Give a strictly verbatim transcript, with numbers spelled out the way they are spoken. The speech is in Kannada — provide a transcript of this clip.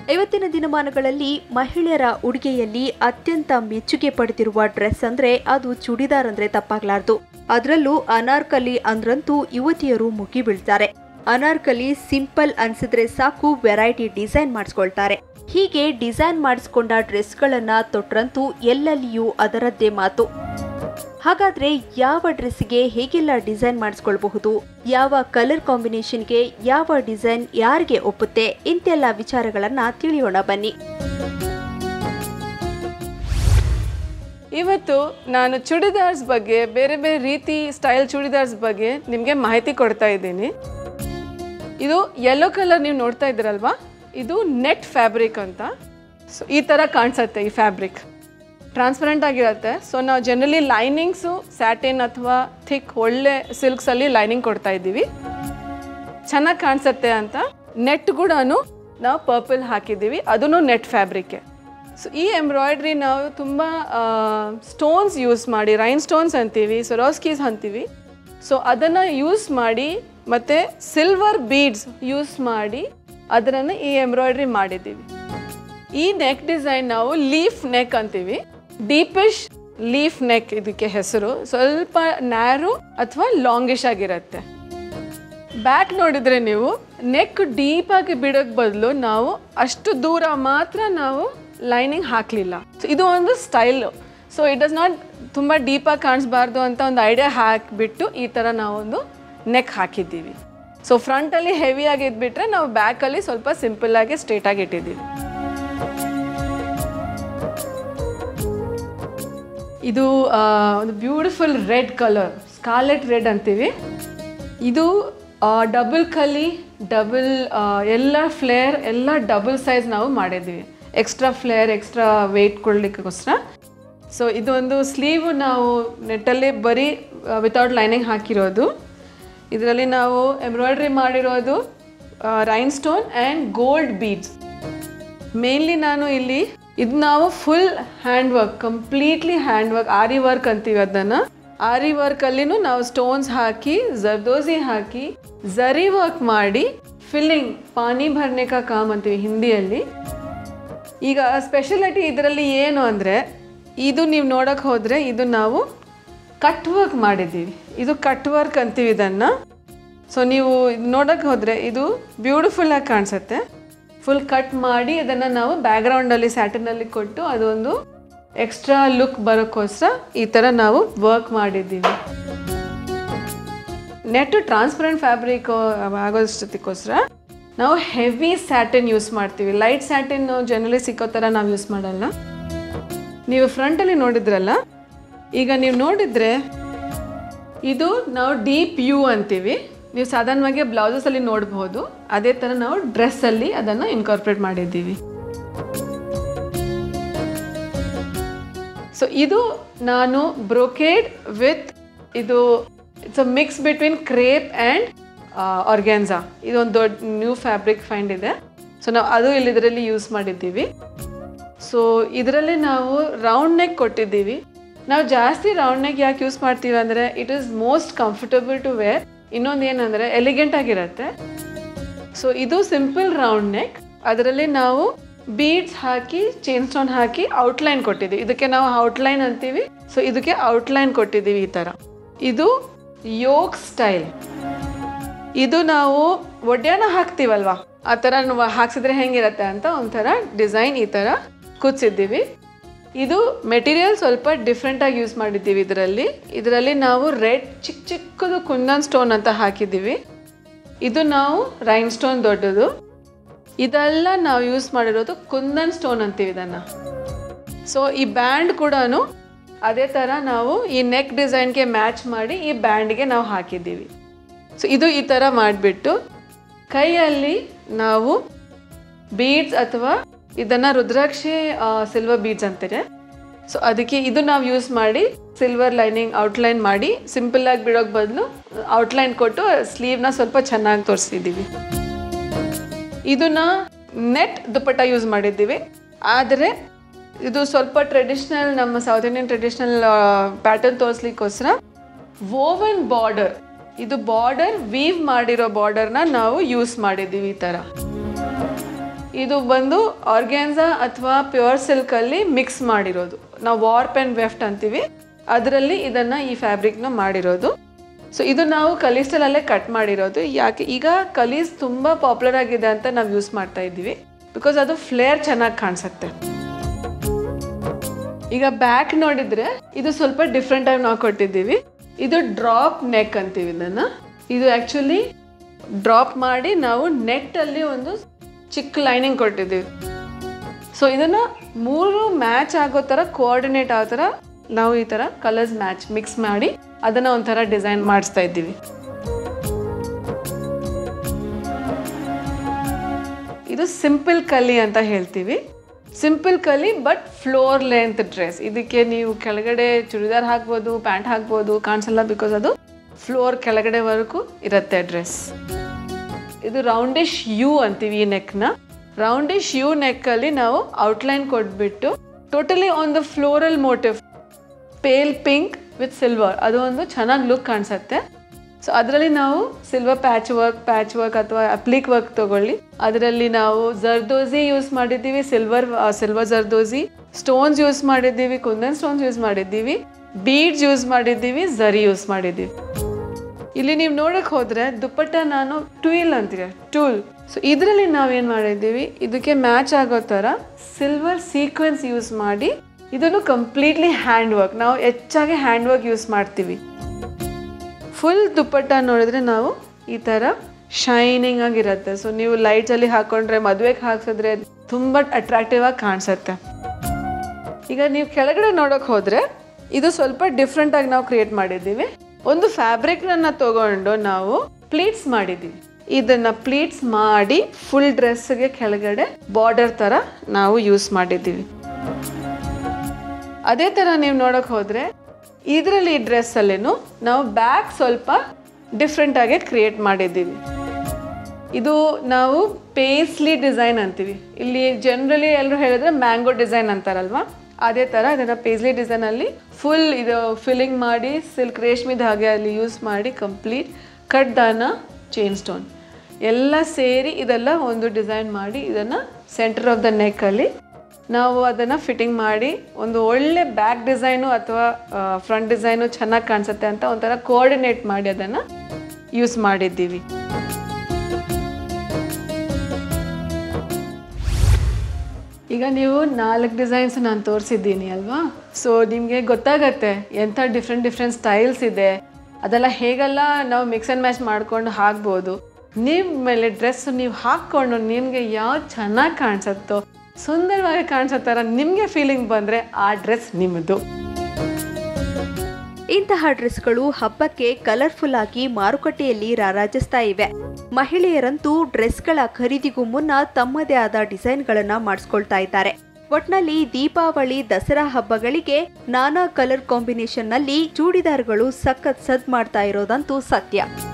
ಇವತ್ತಿನ ದಿನಮಾನಗಳಲ್ಲಿ ಮಹಿಳೆಯರ ಉಡುಗೆಯಲ್ಲಿ ಅತ್ಯಂತ ಮೆಚ್ಚುಗೆ ಪಡೆದಿರುವ ಡ್ರೆಸ್ ಅಂದ್ರೆ ಅದು ಚೂಡಿದಾರ್ ಅಂದ್ರೆ ತಪ್ಪಾಗ್ಲಾರ್ದು. ಅದರಲ್ಲೂ ಅನಾರ್ಕಲಿ ಅಂದ್ರಂತೂ ಯುವತಿಯರು ಮುಗಿ ಬೀಳ್ತಾರೆ. ಅನಾರ್ಕಲಿ ಸಿಂಪಲ್ ಅನ್ಸಿದ್ರೆ ಸಾಕು, ವೆರೈಟಿ ಡಿಸೈನ್ ಮಾಡಿಸ್ಕೊಳ್ತಾರೆ. ಹೀಗೆ ಡಿಸೈನ್ ಮಾಡಿಸ್ಕೊಂಡ ಡ್ರೆಸ್ಗಳನ್ನ ತೊಟ್ರಂತೂ ಎಲ್ಲೆಲ್ಲಿಯೂ ಅದರದ್ದೇ ಮಾತು. ಹಾಗಾದ್ರೆ ಯಾವ ಡ್ರೆಸ್ಗೆ ಹೇಗೆಲ್ಲ ಡಿಸೈನ್ ಮಾಡಿಸ್ಕೊಳ್ಬಹುದು, ಯಾವ ಕಲರ್ ಕಾಂಬಿನೇಷನ್ಗೆ ಯಾವ ಡಿಸೈನ್ ಯಾರಿಗೆ ಒಪ್ಪುತ್ತೆ, ಇಂತೆಲ್ಲ ವಿಚಾರಗಳನ್ನ ತಿಳಿಯೋಣ ಬನ್ನಿ. ಇವತ್ತು ನಾನು ಚೂಡಿದಾರ್ಸ್ ಬಗ್ಗೆ, ಬೇರೆ ಬೇರೆ ರೀತಿ ಸ್ಟೈಲ್ ಚೂಡಿದಾರ್ಸ್ ಬಗ್ಗೆ ನಿಮಗೆ ಮಾಹಿತಿ ಕೊಡ್ತಾ ಇದ್ದೀನಿ. ಇದು ಯೆಲ್ಲೋ ಕಲರ್ ನೀವು ನೋಡ್ತಾ ಇದ್ದೀರಲ್ವಾ, ಇದು ನೆಟ್ ಫ್ಯಾಬ್ರಿಕ್ ಅಂತ. ಸೊ ಈ ಥರ ಕಾಣಿಸುತ್ತೆ. ಈ ಫ್ಯಾಬ್ರಿಕ್ ಟ್ರಾನ್ಸ್ಪರೆಂಟ್ ಆಗಿರುತ್ತೆ. ಸೊ ನಾವು ಜನರಲಿ ಲೈನಿಂಗ್ಸು ಸ್ಯಾಟಿನ್ ಅಥವಾ ಥಿಕ್ ಒಳ್ಳೆ ಸಿಲ್ಕ್ಸಲ್ಲಿ ಲೈನಿಂಗ್ ಕೊಡ್ತಾ ಇದ್ದೀವಿ, ಚೆನ್ನಾಗಿ ಕಾಣಿಸುತ್ತೆ ಅಂತ. ನೆಟ್ ಕೂಡ ನಾವು ಪರ್ಪಲ್ ಹಾಕಿದ್ದೀವಿ, ಅದೂ ನೆಟ್ ಫ್ಯಾಬ್ರಿಕ್ಕೆ. ಸೊ ಈ ಎಂಬ್ರಾಯ್ಡ್ರಿ ನಾವು ತುಂಬ ಸ್ಟೋನ್ಸ್ ಯೂಸ್ ಮಾಡಿ, ರೈನ್ ಸ್ಟೋನ್ಸ್ ಅಂತೀವಿ, ಸೊರೋಸ್ಕೀಸ್ ಅಂತೀವಿ. ಸೊ ಅದನ್ನು ಯೂಸ್ ಮಾಡಿ ಮತ್ತು ಸಿಲ್ವರ್ ಬೀಡ್ಸ್ ಯೂಸ್ ಮಾಡಿ ಅದನ್ನು ಈ ಎಂಬ್ರಾಯ್ಡ್ರಿ ಮಾಡಿದ್ದೀವಿ. ಈ ನೆಕ್ ಡಿಸೈನ್ ನಾವು ಲೀಫ್ ನೆಕ್ ಅಂತೀವಿ. ಡೀಪಿಶ್ ಲೀಫ್ ನೆಕ್ ಇದಕ್ಕೆ ಹೆಸರು. ಸ್ವಲ್ಪ ನ್ಯಾರೋ ಅಥವಾ ಲಾಂಗಿಶ್ ಆಗಿರುತ್ತೆ. ಬ್ಯಾಕ್ ನೋಡಿದರೆ ನೀವು ನೆಕ್ ಡೀಪಾಗಿ ಬಿಡೋಕ್ಕೆ ಬದಲು ನಾವು ಅಷ್ಟು ದೂರ ಮಾತ್ರ ನಾವು ಲೈನಿಂಗ್ ಹಾಕಲಿಲ್ಲ. ಸೊ ಇದು ಒಂದು style. So it does not ತುಂಬ ಡೀಪಾಗಿ ಕಾಣಿಸ್ಬಾರ್ದು ಅಂತ ಒಂದು ಐಡಿಯಾ ಹಾಕಿಬಿಟ್ಟು ಈ ಥರ ನಾವೊಂದು ನೆಕ್ ಹಾಕಿದ್ದೀವಿ. ಸೊ ಫ್ರಂಟಲ್ಲಿ ಹೆವಿಯಾಗಿ ಇದ್ಬಿಟ್ರೆ ನಾವು ಬ್ಯಾಕಲ್ಲಿ ಸ್ವಲ್ಪ ಸಿಂಪಲ್ಲಾಗಿ ಸ್ಟ್ರೇಟಾಗಿ ಇಟ್ಟಿದ್ದೀವಿ. ಇದು ಒಂದು beautiful red colour, scarlet red ಅಂತೀವಿ. ಇದು ಡಬಲ್ ಕಲಿ, ಡಬಲ್ ಎಲ್ಲ ಫ್ಲೇರ್ ಎಲ್ಲ ಡಬಲ್ ಸೈಜ್ ನಾವು ಮಾಡಿದ್ದೀವಿ. ಎಕ್ಸ್ಟ್ರಾ ಫ್ಲೇರ್, ಎಕ್ಸ್ಟ್ರಾ ವೆಯ್ಟ್ ಕೊಡಲಿಕ್ಕೋಸ್ಕರ. ಸೊ ಇದು ಒಂದು ಸ್ಲೀವು ನಾವು ನೆಟ್ಟಲ್ಲಿ ಬರೀ ವಿತೌಟ್ ಲೈನಿಂಗ್ ಹಾಕಿರೋದು. ಇದರಲ್ಲಿ ನಾವು ಎಂಬ್ರಾಯ್ಡ್ರಿ ಮಾಡಿರೋದು rhinestone and gold beads. Mainly ನಾನು ಇಲ್ಲಿ ಇದು ನಾವು full hand work, completely hand work, aari work ಅಂತೀವಿ ಅದನ್ನು. ಆರಿ ವರ್ಕಲ್ಲಿನೂ ನಾವು ಸ್ಟೋನ್ಸ್ ಹಾಕಿ, ಜರ್ದೋಸಿ ಹಾಕಿ, ಝರಿ ವರ್ಕ್ ಮಾಡಿ, ಫಿಲ್ಲಿಂಗ್ ಪಾನಿ ಭರ್ನೆ ಕಾ ಕಾಮ್ ಅಂತೀವಿ ಹಿಂದಿಯಲ್ಲಿ. ಈಗ ಸ್ಪೆಷಾಲಿಟಿ ಇದರಲ್ಲಿ ಏನು ಅಂದರೆ, ಇದು ನೀವು ನೋಡೋಕ್ಕೆ ಹೋದರೆ ಇದು ನಾವು ಕಟ್ ವರ್ಕ್ ಮಾಡಿದ್ದೀವಿ. ಇದು ಕಟ್ ವರ್ಕ್ ಅಂತೀವಿ ಇದನ್ನು. ಸೊ ನೀವು ನೋಡೋಕ್ಕೆ ಹೋದರೆ ಇದು ಬ್ಯೂಟಿಫುಲ್ಲಾಗಿ ಕಾಣಿಸುತ್ತೆ. ಫುಲ್ ಕಟ್ ಮಾಡಿ ಅದನ್ನು ನಾವು ಬ್ಯಾಕ್ಗ್ರೌಂಡಲ್ಲಿ ಸ್ಯಾಟಿನಲ್ಲಿ ಕೊಟ್ಟು ಅದೊಂದು ಎಕ್ಸ್ಟ್ರಾ ಲುಕ್ ಬರೋಕ್ಕೋಸ್ಕರ ಈ ಥರ ನಾವು ವರ್ಕ್ ಮಾಡಿದ್ದೀವಿ. ನೆಟ್ ಟ್ರಾನ್ಸ್ಪರೆಂಟ್ ಫ್ಯಾಬ್ರಿಕ್ ಆಗೋಷ್ಟಕ್ಕೋಸ್ಕರ ನಾವು ಹೆವಿ ಸ್ಯಾಟಿನ್ ಯೂಸ್ ಮಾಡ್ತೀವಿ. ಲೈಟ್ ಸ್ಯಾಟಿನ್ ಜನರಲಿ ಸಿಕ್ಕೋ ಥರ ನಾವು ಯೂಸ್ ಮಾಡಲ್ಲ. ನೀವು ಫ್ರಂಟಲ್ಲಿ ನೋಡಿದ್ರಲ್ಲ, ಈಗ ನೀವು ನೋಡಿದರೆ ಇದು ನಾವು ಡೀಪ್ ಯು ಅಂತೀವಿ. ನೀವು ಸಾಧಾರಣವಾಗಿ ಬ್ಲೌಸಸಲ್ಲಿ ನೋಡ್ಬೋದು. ಅದೇ ಥರ ನಾವು ಡ್ರೆಸ್ಸಲ್ಲಿ ಅದನ್ನು ಇನ್ಕಾರ್ಪೊರೇಟ್ ಮಾಡಿದ್ದೀವಿ. ಸೊ ಇದು ನಾನು ಬ್ರೊಕೇಡ್ ವಿತ್, ಇದು it's a mix between crepe and organza. ಇದೊಂದು ದೊಡ್ಡ ನ್ಯೂ ಫ್ಯಾಬ್ರಿಕ್ ಫೈಂಡ್ ಇದೆ. ಸೊ ನಾವು ಅದು ಇಲ್ಲಿ ಇದರಲ್ಲಿ ಯೂಸ್ ಮಾಡಿದ್ದೀವಿ. ಸೊ ಇದರಲ್ಲಿ ನಾವು ರೌಂಡ್ ನೆಕ್ ಕೊಟ್ಟಿದ್ದೀವಿ. ನಾವು ಜಾಸ್ತಿ ರೌಂಡ್ ನೆಕ್ ಯಾಕೆ ಯೂಸ್ ಮಾಡ್ತೀವಿ ಅಂದರೆ it is most comfortable to wear. ಇನ್ನೊಂದು ಏನಂದರೆ ಎಲಿಗೆಂಟ್ ಆಗಿರುತ್ತೆ. ಸೊ ಇದು ಸಿಂಪಲ್ ರೌಂಡ್ ನೆಕ್, ಅದರಲ್ಲಿ ನಾವು ಬೀಡ್ಸ್ ಹಾಕಿ, ಚೈನ್ ಸ್ಟೋನ್ ಹಾಕಿ ಔಟ್ಲೈನ್ ಕೊಟ್ಟಿದ್ದೀವಿ. ಇದಕ್ಕೆ ನಾವು ಔಟ್ಲೈನ್ ಅಂತೀವಿ. ಸೊ ಇದಕ್ಕೆ ಔಟ್ಲೈನ್ ಕೊಟ್ಟಿದ್ದೀವಿ ಈ ಥರ. ಇದು ಯೋಕ್ ಸ್ಟೈಲ್. ಇದು ನಾವು ಒಡ್ಯಾಣ ಹಾಕ್ತೀವಲ್ವಾ, ಆ ಥರ ಹಾಕ್ಸಿದ್ರೆ ಹೆಂಗಿರುತ್ತೆ ಅಂತ ಒಂಥರ ಡಿಸೈನ್ ಈ ಥರ ಕೂರಿಸಿದ್ದೀವಿ. ಇದು ಮೆಟೀರಿಯಲ್ ಸ್ವಲ್ಪ ಡಿಫ್ರೆಂಟಾಗಿ ಯೂಸ್ ಮಾಡಿದ್ದೀವಿ. ಇದರಲ್ಲಿ ಇದರಲ್ಲಿ ನಾವು ರೆಡ್ ಚಿಕ್ಕ ಚಿಕ್ಕದು ಕುಂದನ್ ಸ್ಟೋನ್ ಅಂತ ಹಾಕಿದ್ದೀವಿ. ಇದು ನಾವು ರೈನ್ ಸ್ಟೋನ್ ದೊಡ್ಡದು. ಇದೆಲ್ಲ ನಾವು ಯೂಸ್ ಮಾಡಿರೋದು ಕುಂದನ್ ಸ್ಟೋನ್ ಅಂತೀವಿ ಇದನ್ನು. ಸೊ ಈ ಬ್ಯಾಂಡ್ ಕೂಡ ಅದೇ ಥರ ನಾವು ಈ ನೆಕ್ ಡಿಸೈನ್ಗೆ ಮ್ಯಾಚ್ ಮಾಡಿ ಈ ಬ್ಯಾಂಡ್ಗೆ ನಾವು ಹಾಕಿದ್ದೀವಿ. ಸೊ ಇದು ಈ ಥರ ಮಾಡಿಬಿಟ್ಟು ಕೈಯಲ್ಲಿ ನಾವು ಬೀಡ್ಸ್ ಅಥವಾ ಇದನ್ನು ರುದ್ರಾಕ್ಷಿ ಸಿಲ್ವರ್ ಬೀಡ್ಸ್ ಅಂತಾರೆ. ಸೊ ಅದಕ್ಕೆ ಇದು ನಾವು ಯೂಸ್ ಮಾಡಿ ಸಿಲ್ವರ್ ಲೈನಿಂಗ್ ಔಟ್ಲೈನ್ ಮಾಡಿ ಸಿಂಪಲ್ಲಾಗಿ ಬಿಡೋಕ್ಕೆ ಬದಲು ಔಟ್ಲೈನ್ ಕೊಟ್ಟು ಸ್ಲೀವ್ನ ಸ್ವಲ್ಪ ಚೆನ್ನಾಗಿ ತೋರಿಸಿದ್ದೀವಿ. ಇದನ್ನ ನೆಟ್ ದುಪ್ಪಟ್ಟ ಯೂಸ್ ಮಾಡಿದ್ದೀವಿ. ಆದರೆ ಇದು ಸ್ವಲ್ಪ ಟ್ರೆಡಿಷ್ನಲ್, ನಮ್ಮ ಸೌತ್ ಇಂಡಿಯನ್ ಟ್ರೆಡಿಷ್ನಲ್ ಪ್ಯಾಟರ್ನ್ ತೋರಿಸ್ಲಿಕ್ಕೋಸ್ಕರ ವೋವನ್ ಬಾರ್ಡರ್, ಇದು ಬಾರ್ಡರ್ ವೀವ್ ಮಾಡಿರೋ ಬಾರ್ಡರ್ನ ನಾವು ಯೂಸ್ ಮಾಡಿದ್ದೀವಿ ಈ ಥರ. ಇದು ಬಂದು ಆರ್ಗ್ಯಾನ್ಸಾ ಅಥವಾ ಪ್ಯೂರ್ ಸಿಲ್ಕಲ್ಲಿ ಮಿಕ್ಸ್ ಮಾಡಿರೋದು, ನಾವು ವಾರ್ಪ್ ಆ್ಯಂಡ್ ವೆಫ್ಟ್ ಅಂತೀವಿ, ಅದರಲ್ಲಿ ಇದನ್ನು ಈ ಫ್ಯಾಬ್ರಿಕ್ನ ಮಾಡಿರೋದು. ಸೊ ಇದು ನಾವು ಕಲೀಸ್ಟಲ್ಲೇ ಕಟ್ ಮಾಡಿರೋದು. ಯಾಕೆ ಈಗ ಕಲೀಸ್ ತುಂಬ ಪಾಪ್ಯುಲರ್ ಆಗಿದೆ ಅಂತ ನಾವು ಯೂಸ್ ಮಾಡ್ತಾ ಇದ್ದೀವಿ, ಬಿಕಾಸ್ ಅದು ಫ್ಲೇರ್ ಚೆನ್ನಾಗಿ ಕಾಣಿಸುತ್ತೆ. ಈಗ ಬ್ಯಾಕ್ ನೋಡಿದರೆ ಇದು ಸ್ವಲ್ಪ ಡಿಫ್ರೆಂಟಾಗಿ ನಾವು ಕೊಟ್ಟಿದ್ದೀವಿ. ಇದು ಡ್ರಾಪ್ ನೆಕ್ ಅಂತೀವಿ ಇದನ್ನು. ಇದು ಆ್ಯಕ್ಚುಲಿ ಡ್ರಾಪ್ ಮಾಡಿ ನಾವು ನೆಟ್ಟಲ್ಲಿ ಒಂದು ಚಿಕ್ಕ ಲೈನಿಂಗ್ ಕೊಟ್ಟಿದ್ದೀವಿ. ಸೊ ಇದನ್ನು ಮೂರು ಮ್ಯಾಚ್ ಆಗೋ ಥರ ಕೋಆರ್ಡಿನೇಟ್ ಆಗೋ ಥರ ನಾವು ಈ ಥರ ಕಲರ್ಸ್ ಮ್ಯಾಚ್ ಮಿಕ್ಸ್ ಮಾಡಿ ಅದನ್ನು ಒಂಥರ ಡಿಸೈನ್ ಮಾಡಿಸ್ತಾ ಇದ್ದೀವಿ. ಇದು ಸಿಂಪಲ್ ಕಲಿ ಅಂತ ಹೇಳ್ತೀವಿ. ಸಿಂಪಲ್ ಕಲಿ ಬಟ್ ಫ್ಲೋರ್ ಲೆಂತ್ ಡ್ರೆಸ್. ಇದಕ್ಕೆ ನೀವು ಕೆಳಗಡೆ ಚೂಡಿದಾರ್ ಹಾಕ್ಬೋದು, ಪ್ಯಾಂಟ್ ಹಾಕ್ಬೋದು, ಕಾಣಿಸಲ್ಲ ಬಿಕಾಸ್ ಅದು ಫ್ಲೋರ್ ಕೆಳಗಡೆವರೆಗೂ ಇರುತ್ತೆ ಡ್ರೆಸ್. ಇದು ರೌಂಡಿಶ್ ಯು ಅಂತೀವಿ ಈ ನೆಕ್ನ. ರೌಂಡಿಶ್ ಯು ನೆಕ್ಕಲ್ಲಿ ನಾವು ಔಟ್ಲೈನ್ ಕೊಟ್ಬಿಟ್ಟು totally on the floral motif pale pink with silver, ಅದು ಒಂದು ಚೆನ್ನಾಗಿ ಲುಕ್ ಕಾಣಿಸುತ್ತೆ. ಸೊ ಅದರಲ್ಲಿ ನಾವು silver patch work patch work ಅಥವಾ ಅಪ್ಲಿಕ್ ವರ್ಕ್ ತೊಗೊಳ್ಳಿ. ಅದರಲ್ಲಿ ನಾವು ಜರ್ದೋಸಿ ಯೂಸ್ ಮಾಡಿದ್ದೀವಿ, silver silver zardozi, stones use ಮಾಡಿದ್ದೀವಿ, ಕುಂದನ್ ಸ್ಟೋನ್ಸ್ ಯೂಸ್ ಮಾಡಿದ್ದೀವಿ, ಬೀಡ್ಸ್ ಯೂಸ್ ಮಾಡಿದ್ದೀವಿ, ಝರಿ ಯೂಸ್ ಮಾಡಿದ್ದೀವಿ. ಇಲ್ಲಿ ನೀವು ನೋಡಕ್ಕೆ ಹೋದರೆ ದುಪ್ಪಟ್ಟ ನಾನು ಟ್ವಿಲ್ ಅಂತೀವಿ, ಟೂಲ್. ಸೊ ಇದರಲ್ಲಿ ನಾವೇನು ಮಾಡಿದ್ದೀವಿ, ಇದಕ್ಕೆ ಮ್ಯಾಚ್ ಆಗೋ ಥರ ಸಿಲ್ವರ್ ಸೀಕ್ವೆನ್ಸ್ ಯೂಸ್ ಮಾಡಿ ಇದನ್ನು ಕಂಪ್ಲೀಟ್ಲಿ ಹ್ಯಾಂಡ್ ವರ್ಕ್, ನಾವು ಹೆಚ್ಚಾಗಿ ಹ್ಯಾಂಡ್ ವರ್ಕ್ ಯೂಸ್ ಮಾಡ್ತೀವಿ. ಫುಲ್ ದುಪ್ಪಟ್ಟ ನೋಡಿದ್ರೆ ನಾವು ಈ ಥರ ಶೈನಿಂಗ್ ಆಗಿರುತ್ತೆ. ಸೊ ನೀವು ಲೈಟ್ಸಲ್ಲಿ ಹಾಕ್ಕೊಂಡ್ರೆ, ಮದುವೆಗೆ ಹಾಕ್ಸಿದ್ರೆ ತುಂಬ ಅಟ್ರಾಕ್ಟಿವ್ ಆಗಿ ಕಾಣಿಸುತ್ತೆ. ಈಗ ನೀವು ಕೆಳಗಡೆ ನೋಡೋಕೆ ಹೋದರೆ ಇದು ಸ್ವಲ್ಪ ಡಿಫ್ರೆಂಟಾಗಿ ನಾವು ಕ್ರಿಯೇಟ್ ಮಾಡಿದ್ದೀವಿ. ಒಂದು ಫ್ಯಾಬ್ರಿಕ್ನನ್ನು ತಗೊಂಡು ನಾವು ಪ್ಲೀಟ್ಸ್ ಮಾಡಿದ್ದೀವಿ. ಇದನ್ನು ಪ್ಲೀಟ್ಸ್ ಮಾಡಿ ಫುಲ್ ಡ್ರೆಸ್ಗೆ ಕೆಳಗಡೆ ಬಾರ್ಡರ್ ಥರ ನಾವು ಯೂಸ್ ಮಾಡಿದ್ದೀವಿ. ಅದೇ ಥರ ನೀವು ನೋಡೋಕೆ ಹೋದರೆ ಇದರಲ್ಲಿ ಡ್ರೆಸ್ಸಲ್ಲೇನು ನಾವು ಬ್ಯಾಕ್ ಸ್ವಲ್ಪ ಡಿಫ್ರೆಂಟಾಗಿ ಕ್ರಿಯೇಟ್ ಮಾಡಿದ್ದೀವಿ. ಇದು ನಾವು ಪೇಸ್ಲಿ ಡಿಸೈನ್ ಅಂತೀವಿ. ಇಲ್ಲಿ ಜನರಲಿ ಎಲ್ಲರೂ ಹೇಳಿದ್ರೆ ಮ್ಯಾಂಗೋ ಡಿಸೈನ್ ಅಂತಾರಲ್ವ, ಅದೇ ಥರ ಇದನ್ನು ಪೇಸ್ಲಿ ಡಿಸೈನಲ್ಲಿ ಫುಲ್ ಇದು ಫಿಲ್ಲಿಂಗ್ ಮಾಡಿ ಸಿಲ್ಕ್ ರೇಷ್ಮೆ ಧಾಗೆ ಅಲ್ಲಿ ಯೂಸ್ ಮಾಡಿ ಕಂಪ್ಲೀಟ್ ಕಟ್ ದಾನ ಚೈನ್ ಸ್ಟೋನ್ ಎಲ್ಲ ಸೇರಿ ಇದೆಲ್ಲ ಒಂದು ಡಿಸೈನ್ ಮಾಡಿ ಇದನ್ನು ಸೆಂಟರ್ ಆಫ್ ದ ನೆಕ್ಕಲ್ಲಿ ನಾವು ಅದನ್ನು ಫಿಟ್ಟಿಂಗ್ ಮಾಡಿ ಒಂದು ಒಳ್ಳೆ ಬ್ಯಾಕ್ ಡಿಸೈನು ಅಥವಾ ಫ್ರಂಟ್ ಡಿಸೈನು ಚೆನ್ನಾಗಿ ಕಾಣಿಸುತ್ತೆ ಅಂತ ಒಂಥರ ಕೋಆರ್ಡಿನೇಟ್ ಮಾಡಿ ಅದನ್ನು ಯೂಸ್ ಮಾಡಿದ್ದೀವಿ. ಈಗ ನೀವು ನಾಲ್ಕು ಡಿಸೈನ್ಸ್ ನಾನು ತೋರಿಸಿದ್ದೀನಿ ಅಲ್ವಾ, ಸೊ ನಿಮಗೆ ಗೊತ್ತಾಗತ್ತೆ ಎಂಥ ಡಿಫ್ರೆಂಟ್ ಡಿಫ್ರೆಂಟ್ ಸ್ಟೈಲ್ಸ್ ಇದೆ, ಅದೆಲ್ಲ ಹೇಗೆಲ್ಲ ನಾವು ಮಿಕ್ಸ್ ಆ್ಯಂಡ್ ಮ್ಯಾಚ್ ಮಾಡ್ಕೊಂಡು ಹಾಕ್ಬೋದು. ನಿಮ್ಮ ಮೇಲೆ ಡ್ರೆಸ್ ನೀವು ಹಾಕ್ಕೊಂಡು ನಿಮಗೆ ಯಾವ್ದು ಚೆನ್ನಾಗಿ ಕಾಣಿಸುತ್ತೋ, ಸುಂದರವಾಗಿ ಕಾಣಿಸೋ ಥರ ನಿಮಗೆ ಫೀಲಿಂಗ್ ಬಂದರೆ ಆ ಡ್ರೆಸ್ ನಿಮ್ಮದು. ಇಂತಹ ಡ್ರೆಸ್ಗಳು ಹಬ್ಬಕ್ಕೆ ಕಲರ್ಫುಲ್ ಆಗಿ ಮಾರುಕಟ್ಟೆಯಲ್ಲಿ ರಾರಾಜಿಸ್ತಾ ಇವೆ. ಮಹಿಳೆಯರಂತೂ ಡ್ರೆಸ್ಗಳ ಖರೀದಿಗೂ ಮುನ್ನ ತಮ್ಮದೇ ಆದ ಡಿಸೈನ್ಗಳನ್ನ ಮಾಡಿಸ್ಕೊಳ್ತಾ ಇದ್ದಾರೆ. ಒಟ್ನಲ್ಲಿ ದೀಪಾವಳಿ, ದಸರಾ ಹಬ್ಬಗಳಿಗೆ ನಾನಾ ಕಲರ್ ಕಾಂಬಿನೇಷನ್ ನಲ್ಲಿ ಚೂಡಿದಾರ್ಗಳು ಸಖತ್ ಸದ್ ಮಾಡ್ತಾ ಇರೋದಂತೂ ಸತ್ಯ.